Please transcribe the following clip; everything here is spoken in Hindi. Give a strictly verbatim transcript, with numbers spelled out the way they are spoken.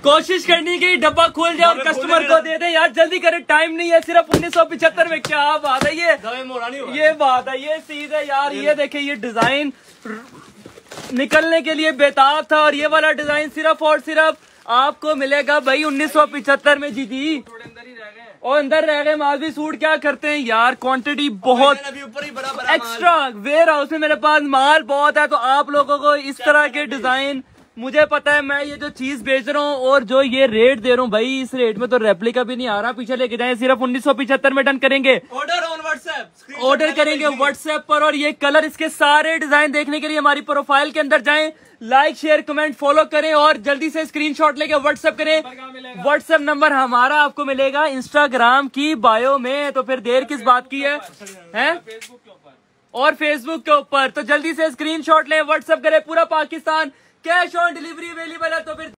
कोशिश करनी की डब्बा खोल जाए और कस्टमर को दे दे यार, जल्दी करे, टाइम नहीं है। सिर्फ उन्नीस सौ पिछहत्तर में, क्या बात है, ये ये बात है, ये चीज है यार। ये देखे, ये डिजाइन निकलने के लिए बेताब था और ये वाला डिजाइन सिर्फ और सिर्फ आपको मिलेगा भाई उन्नीस सौ पिछहत्तर में। जी जी और अंदर रह गए मालवी सूट। क्या करते हैं यार, क्वांटिटी बहुत एक्स्ट्रा, वेयर हाउस में मेरे पास माल बहुत है। तो आप लोगों को इस तरह के डिजाइन, मुझे पता है मैं ये जो चीज बेच रहा हूँ और जो ये रेट दे रहा हूँ भाई, इस रेट में तो रेप्लिका भी नहीं आ रहा। पीछे लेके जाए, सिर्फ उन्नीस सौ पिछहत्तर में डन करेंगे। ऑर्डर ऑन व्हाट्सएप, ऑर्डर करेंगे व्हाट्सएप पर। और ये कलर, इसके सारे डिजाइन देखने के लिए हमारी प्रोफाइल के अंदर जाएं, लाइक शेयर कमेंट फॉलो करें और जल्दी से स्क्रीनशॉट लेके व्हाट्सएप करें। व्हाट्सएप नंबर हमारा आपको मिलेगा इंस्टाग्राम की बायो में। तो फिर देर किस बात की है, हैं? और फेसबुक के ऊपर। तो जल्दी से स्क्रीनशॉट लें, व्हाट्सएप करें। पूरा Pakistan cash on delivery available है। तो फिर